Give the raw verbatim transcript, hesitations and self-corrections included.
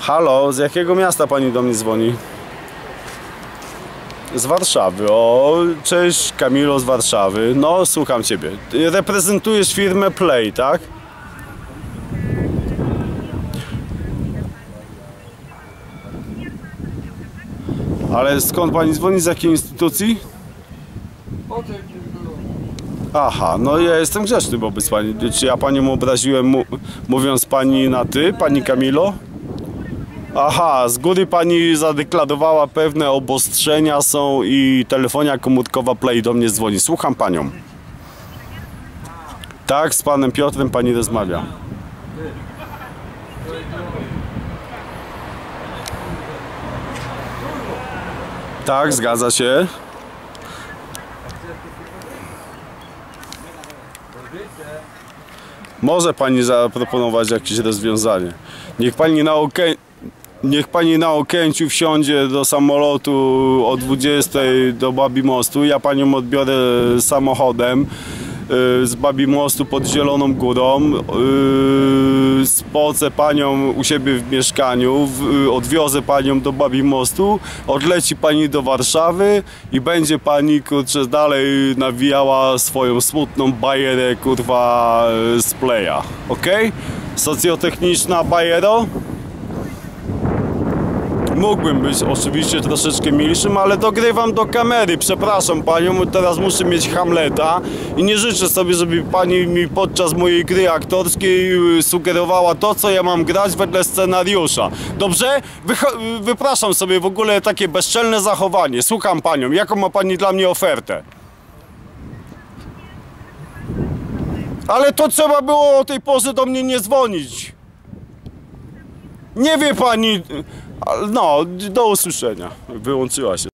Halo, z jakiego miasta pani do mnie dzwoni? Z Warszawy. O, cześć Kamilo z Warszawy. No, słucham ciebie. Reprezentujesz firmę Play, tak? Ale skąd pani dzwoni? Z jakiej instytucji? Aha, no ja jestem grzeczny wobec pani. Czy ja panią obraziłem, mówiąc pani na ty, pani Kamilo? Aha, z góry pani zadeklarowała pewne obostrzenia są i telefonia komórkowa Play do mnie dzwoni. Słucham panią. Tak, z panem Piotrem pani rozmawia. Tak, zgadza się. Może pani zaproponować jakieś rozwiązanie. Niech pani na Okęciu, niech pani na Okęciu wsiądzie do samolotu o dwudziestej do Babimostu. Ja panią odbiorę samochodem z Babimostu pod Zieloną Górą. Spocę panią u siebie w mieszkaniu, odwiozę panią do Babimostu, odleci pani do Warszawy i będzie pani, kurczę, dalej nawijała swoją smutną bajerę, kurwa, z Playa. Ok? Socjotechniczna bajero? Mógłbym być oczywiście troszeczkę milszym, ale dogrywam do kamery. Przepraszam panią, teraz muszę mieć Hamleta i nie życzę sobie, żeby pani mi podczas mojej gry aktorskiej sugerowała to, co ja mam grać wedle scenariusza. Dobrze? Wycho- wypraszam sobie w ogóle takie bezczelne zachowanie. Słucham panią. Jaką ma pani dla mnie ofertę? Ale to trzeba było o tej porze do mnie nie dzwonić. Nie wie pani... No, do usłyszenia. Wyłączyła się.